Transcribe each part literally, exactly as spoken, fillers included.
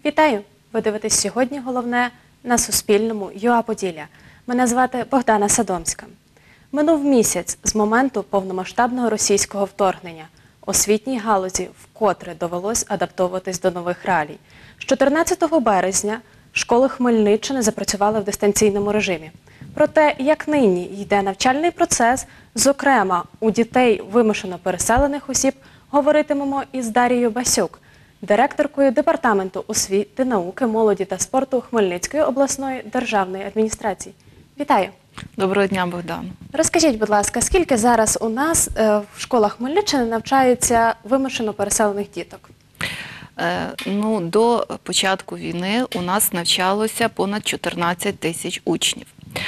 Вітаю! Ви дивитесь сьогодні головне на Суспільному ЮА Поділля. Мене звати Богдана Садомська. Минув місяць з моменту повномасштабного російського вторгнення. Освітній галузі вкотре довелось адаптовуватись до нових реалій. З чотирнадцятого березня школи Хмельниччини запрацювали в дистанційному режимі. Про те, як нині йде навчальний процес, зокрема у дітей вимушено переселених осіб, говоритимемо із Дарією Басюк, директоркою Департаменту освіти, науки, молоді та спорту Хмельницької обласної державної адміністрації. Вітаю! Доброго дня, Богдан. Розкажіть, будь ласка, скільки зараз у нас е, в школах Хмельниччини навчаються вимушено переселених діток? Е, ну, до початку війни у нас навчалося понад чотирнадцять тисяч учнів.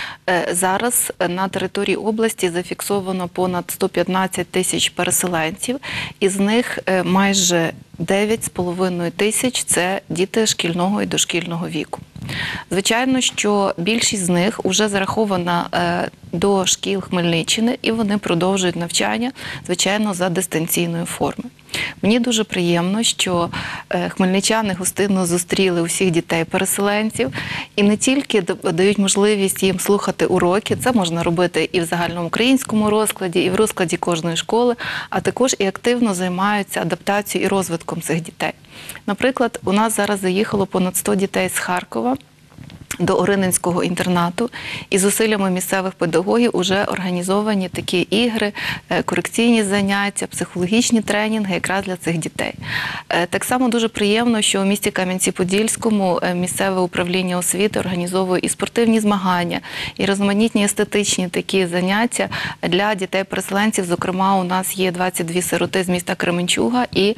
Зараз на території області зафіксовано понад сто п'ятнадцять тисяч переселенців, із них майже дев'ять з половиною тисяч – це діти шкільного і дошкільного віку. Звичайно, що більшість з них вже зарахована до шкіл Хмельниччини і вони продовжують навчання, звичайно, за дистанційною формою. Мені дуже приємно, що хмельничани гостинно зустріли усіх дітей-переселенців і не тільки дають можливість їм слухати уроки, це можна робити і в загальноукраїнському розкладі, і в розкладі кожної школи, а також і активно займаються адаптацією і розвитком цих дітей. Наприклад, у нас зараз заїхало понад сто дітей з Харкова до Орининського інтернату, і зусиллями місцевих педагогів вже організовані такі ігри, корекційні заняття, психологічні тренінги якраз для цих дітей. Так само дуже приємно, що у місті Кам'янці-Подільському місцеве управління освіти організовує і спортивні змагання, і різноманітні естетичні такі заняття для дітей-переселенців. Зокрема, у нас є двадцять дві сироти з міста Кременчуга і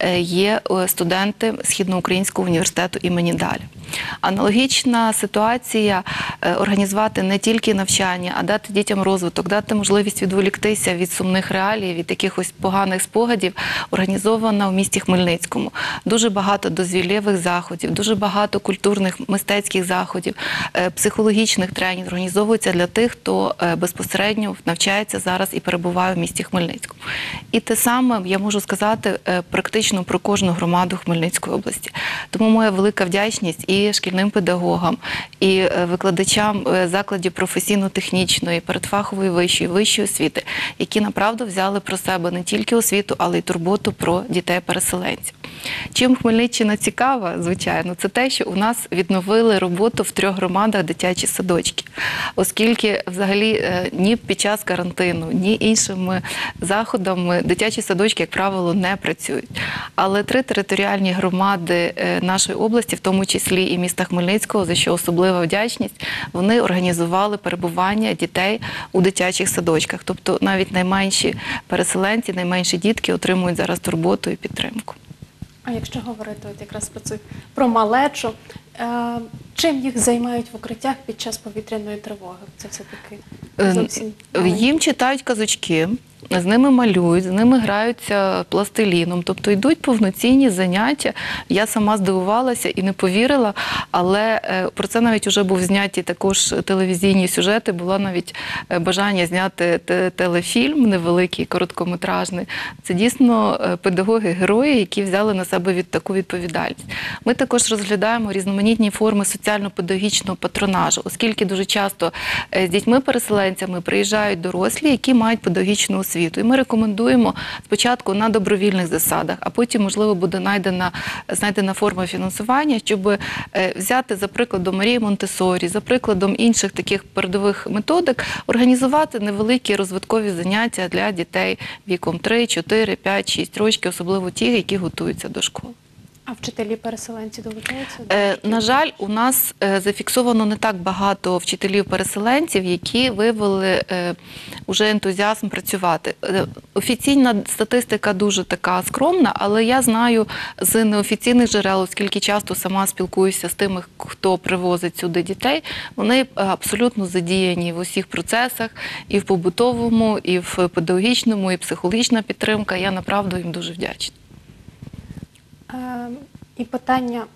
є студенти Східноукраїнського університету імені Даля. Аналогічна ситуація – організувати не тільки навчання, а дати дітям розвиток, дати можливість відволіктися від сумних реалій, від якихось поганих спогадів, організована в місті Хмельницькому. Дуже багато дозвіллєвих заходів, дуже багато культурних, мистецьких заходів, психологічних тренінгів організовуються для тих, хто безпосередньо навчається зараз і перебуває в місті Хмельницькому. І те саме я можу сказати практично про кожну громаду Хмельницької області. Тому моя велика вдячність і шкільним педагогам, і викладачам закладів професійно-технічної, передфахової вищої, вищої освіти, які направду взяли про себе не тільки освіту, але й турботу про дітей-переселенців. Чим Хмельниччина цікава, звичайно, це те, що у нас відновили роботу в трьох громадах дитячі садочки. Оскільки взагалі ні під час карантину, ні іншими заходами дитячі садочки, як правило, не працюють. Але три територіальні громади нашої області, в тому числі і міста Хмельницького, за що особлива вдячність, вони організували перебування дітей у дитячих садочках. Тобто навіть найменші переселенці, найменші дітки отримують зараз турботу і підтримку. А якщо говорити от якраз про цю, про малечу, е, чим їх займають в укриттях під час повітряної тривоги? Це все-таки зовсім маленькі. Їм читають казочки, з ними малюють, з ними граються пластиліном, тобто йдуть повноцінні заняття. Я сама здивувалася і не повірила, але про це навіть вже був зняті також телевізійні сюжети, було навіть бажання зняти телефільм невеликий, короткометражний. Це дійсно педагоги-герої, які взяли на себе від таку відповідальність. Ми також розглядаємо різноманітні форми соціально-педагогічного патронажу, оскільки дуже часто з дітьми-переселенцями приїжджають дорослі, які мають педагогічну освіту. І ми рекомендуємо спочатку на добровільних засадах, а потім, можливо, буде знайдена, знайдена форма фінансування, щоб взяти, за прикладом Марії Монтессорі, за прикладом інших таких передових методик, організувати невеликі розвиткові заняття для дітей віком три, чотири, п'ять, шість років, особливо ті, які готуються до школи. А вчителі-переселенці долучаються? Е, на жаль, у нас е, зафіксовано не так багато вчителів-переселенців, які виявили е, уже ентузіазм працювати. Е, офіційна статистика дуже така скромна, але я знаю з неофіційних джерел, оскільки часто сама спілкуюся з тими, хто привозить сюди дітей, вони абсолютно задіяні в усіх процесах, і в побутовому, і в педагогічному, і психологічна підтримка. Я, направду, їм дуже вдячна. І питання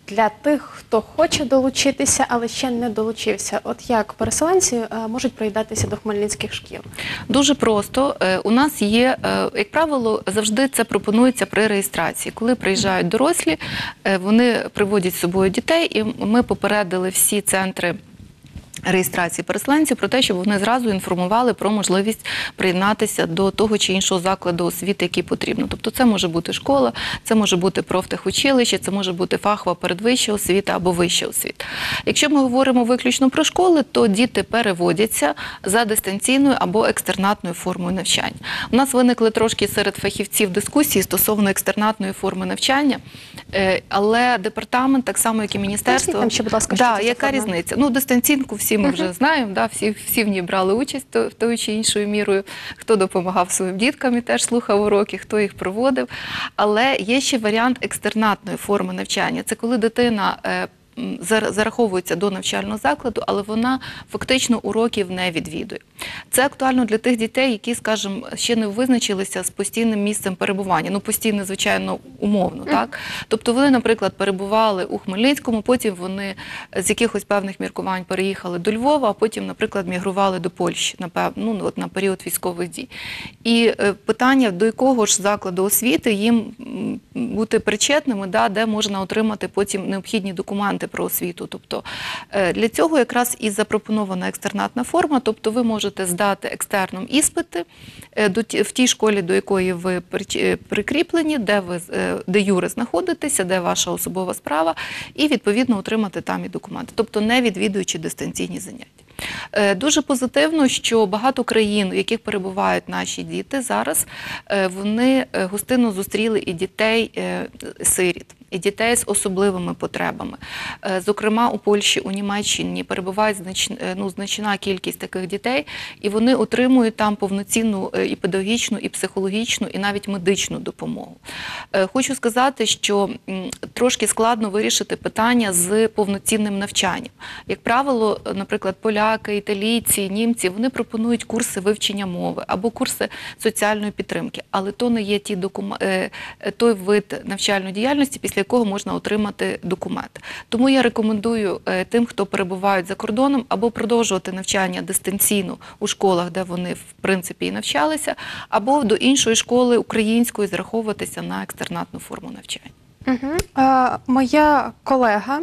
для тих, хто хоче долучитися, але ще не долучився? От як переселенці е, можуть приєднатися до хмельницьких шкіл? Дуже просто. Е, У нас є, е, як правило, завжди це пропонується при реєстрації. Коли приїжджають дорослі, е, вони приводять з собою дітей, і ми попередили всі центри реєстрації переселенців про те, щоб вони зразу інформували про можливість приєднатися до того чи іншого закладу освіти, який потрібно. Тобто це може бути школа, це може бути профтехучилище, це може бути фахова передвища освіта або вища освіта. Якщо ми говоримо виключно про школи, то діти переводяться за дистанційною або екстернатною формою навчання. У нас виникли трошки серед фахівців дискусії стосовно екстернатної форми навчання, е, але департамент, так само як і міністерство... Поясніть нам ще, будь ласка, що да, це за яка форма? різниця? Ну, дистанційку всі ми вже знаємо, да, всі, всі в ній брали участь то- тою чи іншою мірою, хто допомагав своїм діткам і теж слухав уроки, хто їх проводив. Але є ще варіант екстернатної форми навчання. Це коли дитина е, м, зар- зараховується до навчального закладу, але вона фактично уроків не відвідує. Це актуально для тих дітей, які, скажімо, ще не визначилися з постійним місцем перебування. Ну, постійно, звичайно, умовно, так? Тобто вони, наприклад, перебували у Хмельницькому, потім вони з якихось певних міркувань переїхали до Львова, а потім, наприклад, мігрували до Польщі на, пев... ну, от на період військових дій. І е, питання, до якого ж закладу освіти їм м, бути причетними, да, де можна отримати потім необхідні документи про освіту. Тобто е, для цього якраз і запропонована екстернатна форма, тобто ви можете здати екстерном іспити е, до ті- в тій школі, до якої ви прич- е, прикріплені, де ви е, де юре знаходитеся, де ваша особова справа, і відповідно отримати там і документи, тобто не відвідуючи дистанційні заняття. Е, Дуже позитивно, що багато країн, в яких перебувають наші діти зараз, е, вони е, гостинно зустріли і дітей е, сиріт, і дітей з особливими потребами. Е, Зокрема, у Польщі, у Німеччині перебувають знач- е, ну, значна кількість таких дітей, і вони отримують там повноцінну е, і педагогічну, і психологічну, і навіть медичну допомогу. Е, Хочу сказати, що м, трошки складно вирішити питання з повноцінним навчанням. Як правило, наприклад, поляки, італійці, німці, вони пропонують курси вивчення мови або курси соціальної підтримки, але то не є ті докум... е, е, той вид навчальної діяльності, після якого можна отримати документ. Тому я рекомендую е, тим, хто перебувають за кордоном, або продовжувати навчання дистанційно у школах, де вони в принципі і навчалися, або до іншої школи української зраховуватися на екстернатну форму навчання. Угу. Е, моя колега,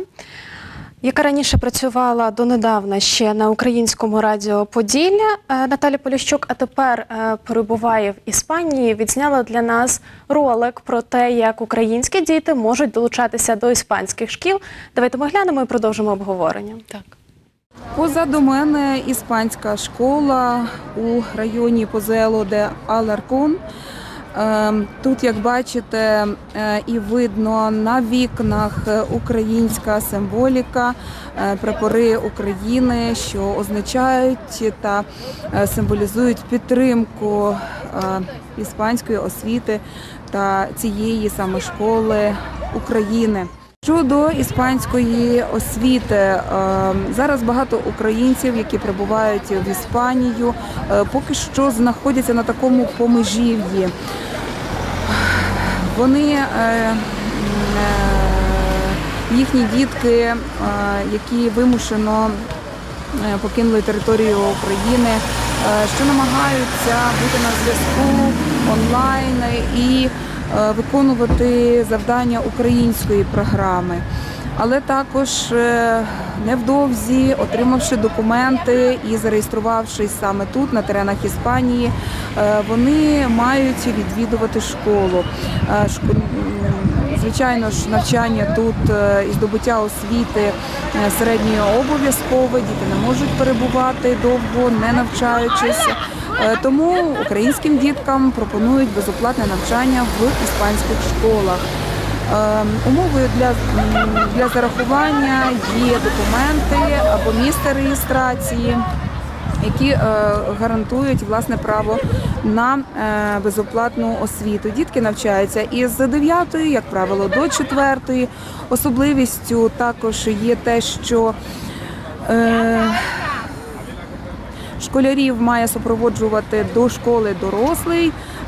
яка раніше працювала донедавна ще на українському радіо Поділля, е, Наталя Поліщук, а тепер е, перебуває в Іспанії, відзняла для нас ролик про те, як українські діти можуть долучатися до іспанських шкіл. Давайте ми глянемо і продовжимо обговорення. Так. Позаду мене іспанська школа у районі Позело де Аларкон. Ем, Тут, як бачите, е, і видно на вікнах українська символіка, е, прапори України, що означають та е, символізують підтримку е, іспанської освіти та цієї саме школи України. Щодо іспанської освіти, е, зараз багато українців, які прибувають в Іспанію, е, поки що знаходяться на такому помежів'ї. Вони, е, е, їхні дітки, е, які вимушено е, покинули територію України, е, що намагаються бути на зв'язку онлайн і е, виконувати завдання української програми. Але також е, невдовзі, отримавши документи і зареєструвавшись саме тут, на теренах Іспанії, е, вони мають відвідувати школу. Е, шко- м, Звичайно ж, навчання тут е, і здобуття освіти е, середньої обов'язкове, діти не можуть перебувати довго, не навчаючись. Е, Тому українським діткам пропонують безоплатне навчання в іспанських школах. Е, Умовою для, м, для зарахування є документи або місце реєстрації, які е, гарантують власне право на е, безоплатну освіту. Дітки навчаються із дев'ятої, як правило, до четвертої. Особливістю також є те, що е, школярів має супроводжувати до школи дорослий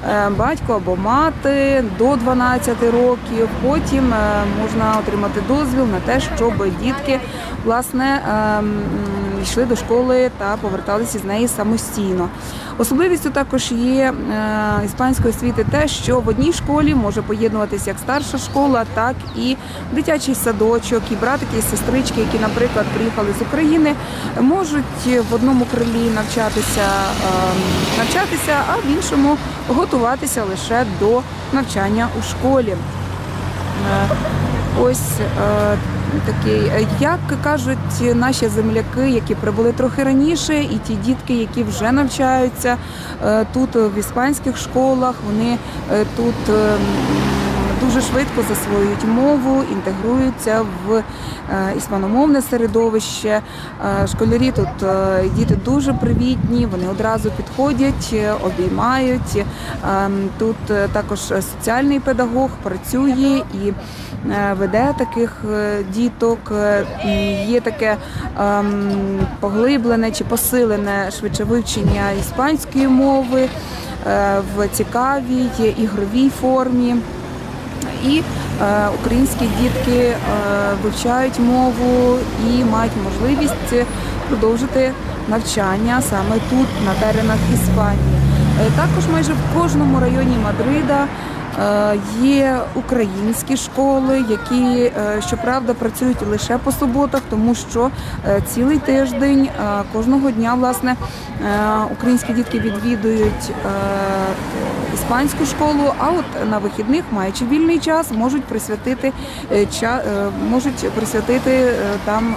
е, батько або мати до дванадцяти років. Потім е, можна отримати дозвіл на те, щоб дітки власне е, м, йшли до школи та поверталися з неї самостійно. Особливістю також є е, іспанської освіти те, що в одній школі може поєднуватися як старша школа, так і дитячий садочок, і братики, і сестрички, які, наприклад, приїхали з України, можуть в одному крилі навчатися, е, навчатися, а в іншому готуватися лише до навчання у школі. Е, Ось е, такий, як кажуть наші земляки, які прибули трохи раніше, і ті дітки, які вже навчаються е, тут в іспанських школах, вони е, тут е, дуже швидко засвоюють мову, інтегруються в е, іспаномовне середовище. Е, школярі тут, е, діти дуже привітні, вони одразу підходять, е, обіймають. Е, тут е, також соціальний педагог працює і е, веде таких е, діток. Е, є таке е, поглиблене чи посилене швидше вивчення іспанської мови е, в цікавій ігровій формі. І е, українські дітки е, вивчають мову і мають можливість продовжити навчання саме тут, на теренах Іспанії. Е, також майже в кожному районі Мадрида е, є українські школи, які, е, щоправда, працюють лише по суботах, тому що е, цілий тиждень, е, кожного дня, власне, е, українські дітки відвідують е, іспанську школу, а от на вихідних, маючи вільний час, можуть присвятити, е, ча, е, можуть присвятити е, там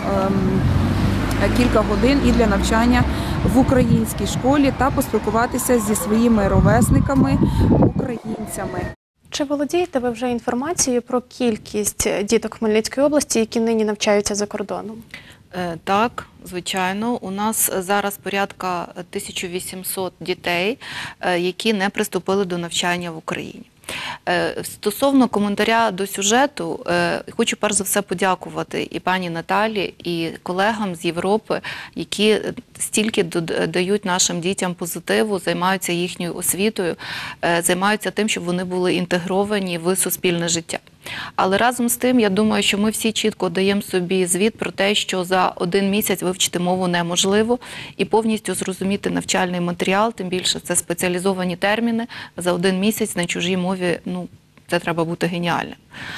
е, кілька годин і для навчання в українській школі та поспілкуватися зі своїми ровесниками, українцями. Чи володієте ви вже інформацією про кількість діток Хмельницької області, які нині навчаються за кордоном? Е, Так, звичайно. У нас зараз порядка тисяча вісімсот дітей, е, які не приступили до навчання в Україні. Е, Стосовно коментаря до сюжету, е, хочу перш за все подякувати і пані Наталі, і колегам з Європи, які стільки дод- дають нашим дітям позитиву, займаються їхньою освітою, е, займаються тим, щоб вони були інтегровані в суспільне життя. Але разом з тим, я думаю, що ми всі чітко даємо собі звіт про те, що за один місяць вивчити мову неможливо і повністю зрозуміти навчальний матеріал, тим більше це спеціалізовані терміни, за один місяць на чужій мові, ну, це треба бути геніальним.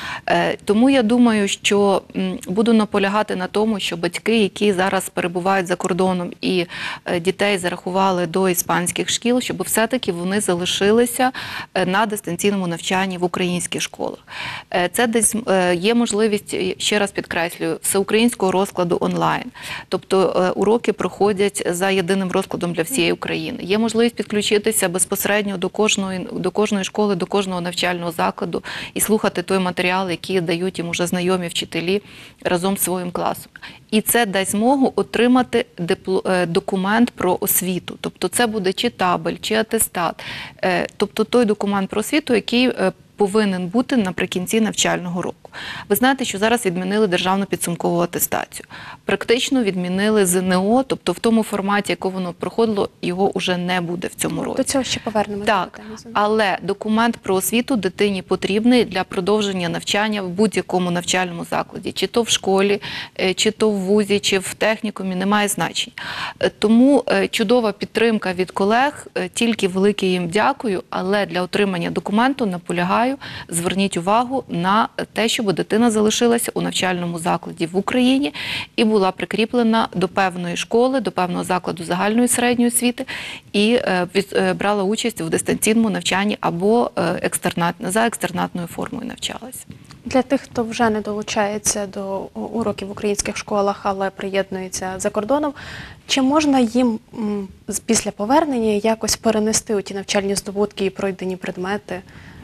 Е, Тому я думаю, що м, буду наполягати на тому, що батьки, які зараз перебувають за кордоном і е, дітей зарахували до іспанських шкіл, щоб все-таки вони залишилися е, на дистанційному навчанні в українських школах. Е, Це десь е, є можливість, ще раз підкреслюю, всеукраїнського розкладу онлайн. Тобто е, уроки проходять за єдиним розкладом для всієї України. Є можливість підключитися безпосередньо до кожної, до кожної школи, до кожного навчального закладу і слухати той матеріал, який дають їм уже знайомі вчителі разом з своїм класом. І це дасть змогу отримати дипло, е, документ про освіту. Тобто це буде чи табель, чи атестат. Е, Тобто той документ про освіту, який е, повинен бути наприкінці навчального року. Ви знаєте, що зараз відмінили державну підсумкову атестацію. Практично відмінили ЗНО, тобто в тому форматі, якому воно проходило, його вже не буде в цьому році. До цього ще повернемося. Так, але документ про освіту дитині потрібний для продовження навчання в будь-якому навчальному закладі. Чи то в школі, е, чи то в вузі, чи в технікумі, немає значення. Е, Тому е, чудова підтримка від колег, е, тільки велике їм дякую, але для отримання документу наполягаю, зверніть увагу на те, щоб дитина залишилася у навчальному закладі в Україні і була прикріплена до певної школи, до певного закладу загальної середньої освіти і е, від- е, брала участь в дистанційному навчанні або е, екстернат, за екстернатною формою навчалася. Для тих, хто вже не долучається до уроків в українських школах, але приєднується за кордоном, чи можна їм м, з- після повернення якось перенести у ті навчальні здобутки і пройдені предмети?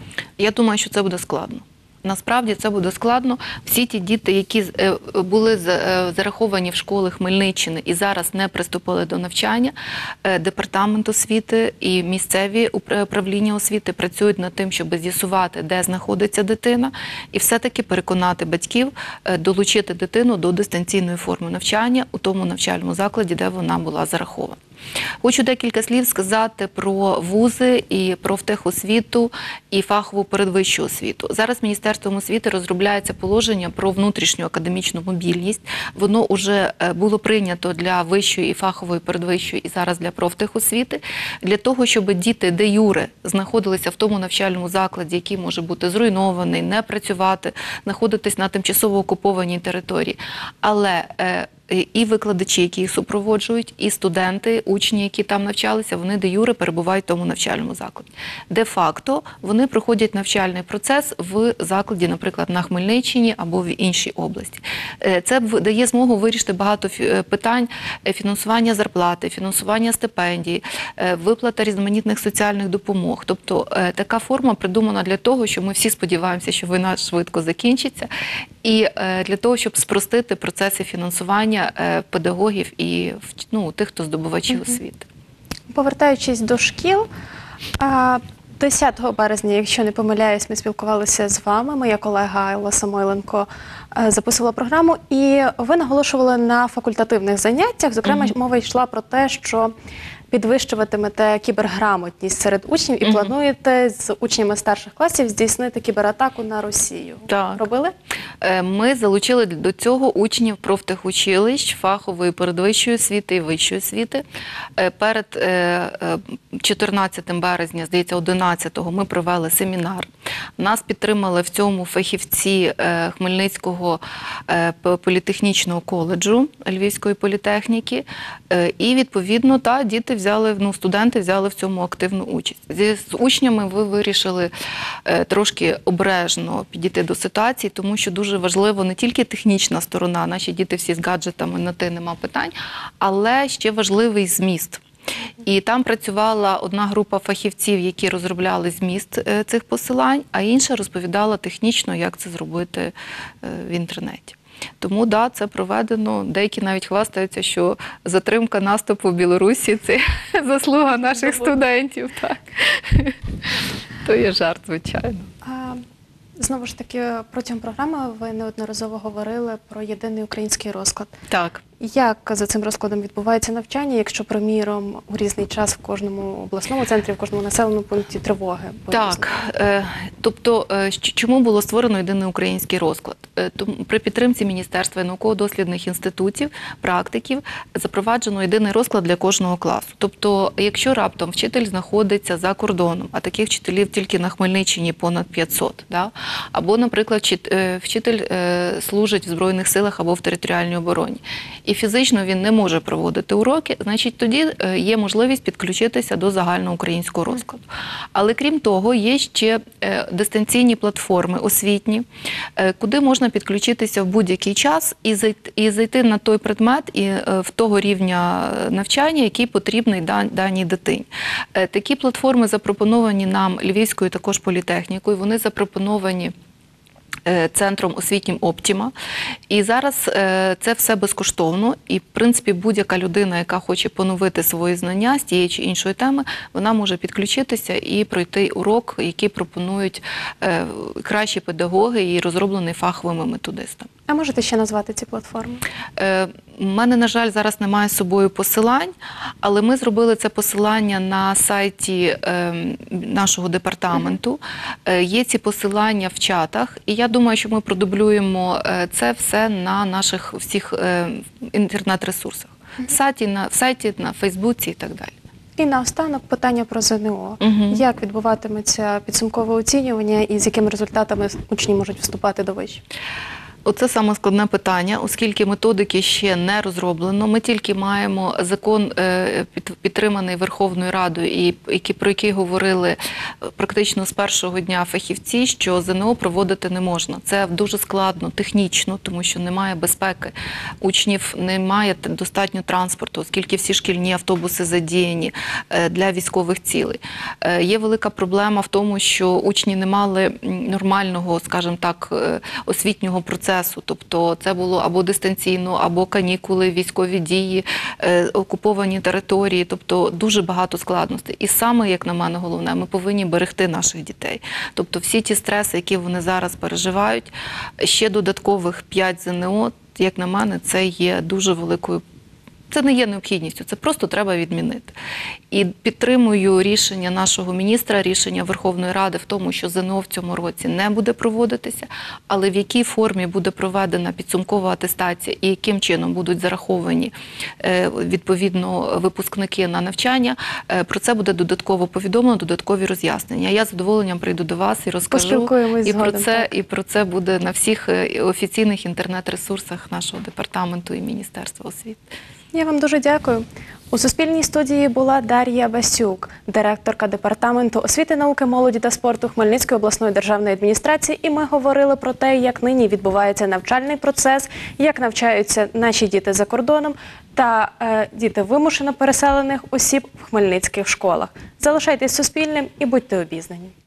Я думаю, що це буде складно. Насправді це буде складно. Всі ті діти, які е, були з- е, зараховані в школи Хмельниччини і зараз не приступили до навчання, е, департамент освіти і місцеві упра- управління освіти працюють над тим, щоб з'ясувати, де знаходиться дитина, і все-таки переконати батьків е, долучити дитину до дистанційної форми навчання у тому навчальному закладі, де вона була зарахована. Хочу декілька слів сказати про вузи і про профтехосвіту і фахову передвищу освіту. Зараз Міністерством освіти розробляється положення про внутрішню академічну мобільність. Воно вже було прийнято для вищої і фахової передвищої і зараз для профтехосвіти, для того, щоб діти де юре знаходилися в тому навчальному закладі, який може бути зруйнований, не працювати, знаходитись на тимчасово окупованій території. Але і викладачі, які їх супроводжують, і студенти, учні, які там навчалися, вони де юре перебувають в тому навчальному закладі. Де-факто вони проходять навчальний процес в закладі, наприклад, на Хмельниччині або в іншій області. Це дає змогу вирішити багато питань фінансування зарплати, фінансування стипендій, виплата різноманітних соціальних допомог. Тобто така форма придумана для того, що ми всі сподіваємося, що війна швидко закінчиться, і для того, щоб спростити процеси фінансування педагогів і ну, тих, хто здобувачі освіти. Повертаючись до шкіл, десятого березня, якщо не помиляюсь, ми спілкувалися з вами, моя колега Айла Самойленко записувала програму, і ви наголошували на факультативних заняттях. Зокрема, mm-hmm. мова йшла про те, що підвищуватимете кіберграмотність серед учнів і mm-hmm. плануєте з учнями старших класів здійснити кібератаку на Росію. Так. Робили? Ми залучили до цього учнів профтехучилищ, фахової передвищої освіти і вищої освіти. Перед чотирнадцятого березня, здається, одинадцятого ми провели семінар. Нас підтримали в цьому фахівці Хмельницького політехнічного коледжу Львівської політехніки. І, відповідно, та, діти взяли, ну, студенти взяли в цьому активну участь. З учнями ви вирішили трошки обережно підійти до ситуації, тому що дуже важливо не тільки технічна сторона, наші діти всі з гаджетами, на ти нема питань, але ще важливий зміст. І там працювала одна група фахівців, які розробляли зміст цих посилань, а інша розповідала технічно, як це зробити в інтернеті. Тому, да, це проведено. Деякі навіть хвастаються, що затримка наступу в Білорусі – це заслуга наших студентів. Так. То є жарт, звичайно. Знову ж таки, протягом програми ви неодноразово говорили про єдиний український розклад. Так. Як за цим розкладом відбувається навчання, якщо, приміром, у різний час в кожному обласному центрі, в кожному населеному пункті тривоги? Так. Е, тобто, е, чому було створено єдиний український розклад? Е, тому, при підтримці Міністерства і науково-дослідних інститутів, практиків, запроваджено єдиний розклад для кожного класу. Тобто, якщо раптом вчитель знаходиться за кордоном, а таких вчителів тільки на Хмельниччині понад п'ятсот, да? Або, наприклад, вчитель е, служить в Збройних силах або в територіальній обороні, і фізично він не може проводити уроки, значить тоді є можливість підключитися до загальноукраїнського розкладу. Але крім того, є ще дистанційні платформи освітні, куди можна підключитися в будь-який час і зайти, і зайти на той предмет і в того рівня навчання, який потрібний даній дитині. Такі платформи запропоновані нам Львівською також політехнікою, вони запропоновані центром освітнім «Оптіма». І зараз це все безкоштовно. І, в принципі, будь-яка людина, яка хоче поновити свої знання з тієї чи іншої теми, вона може підключитися і пройти урок, який пропонують кращі педагоги і розроблений фаховими методистами. А можете ще назвати ці платформи? У мене, на жаль, зараз немає з собою посилань, але ми зробили це посилання на сайті нашого департаменту. Є ці посилання в чатах, і я думаю, що ми продублюємо це все на наших всіх інтернет-ресурсах. В сайті, на, в сайті, на Фейсбуці і так далі. І наостанок питання про ЗНО. Угу. Як відбуватиметься підсумкове оцінювання і з якими результатами учні можуть вступати до вишів? Оце саме складне питання, оскільки методики ще не розроблено. Ми тільки маємо закон, підтриманий Верховною Радою, і про який говорили практично з першого дня фахівці, що ЗНО проводити не можна. Це дуже складно технічно, тому що немає безпеки. Учнів немає достатньо транспорту, оскільки всі шкільні автобуси задіяні для військових цілей. Є велика проблема в тому, що учні не мали нормального, скажімо так, освітнього процесу. Тобто це було або дистанційно, або канікули, військові дії, е, окуповані території, тобто дуже багато складностей. І саме, як на мене, головне, ми повинні берегти наших дітей. Тобто всі ті стреси, які вони зараз переживають, ще додаткових п'ять ЗНО, як на мене, це є дуже великою Це не є необхідністю, це просто треба відмінити. І підтримую рішення нашого міністра, рішення Верховної Ради в тому, що ЗНО в цьому році не буде проводитися, але в якій формі буде проведена підсумкова атестація і яким чином будуть зараховані е, відповідно випускники на навчання, е, про це буде додатково повідомлено, додаткові роз'яснення. Я з задоволенням прийду до вас і розкажу, Поспілкуємось і про згодом, це, так. і про це буде на всіх е, офіційних інтернет-ресурсах нашого департаменту і Міністерства освіти. Я вам дуже дякую. У Суспільній студії була Дар'я Басюк, директорка Департаменту освіти, науки, молоді та спорту Хмельницької обласної державної адміністрації, і ми говорили про те, як нині відбувається навчальний процес, як навчаються наші діти за кордоном та е, діти вимушено переселених осіб в хмельницьких школах. Залишайтесь Суспільним і будьте обізнані.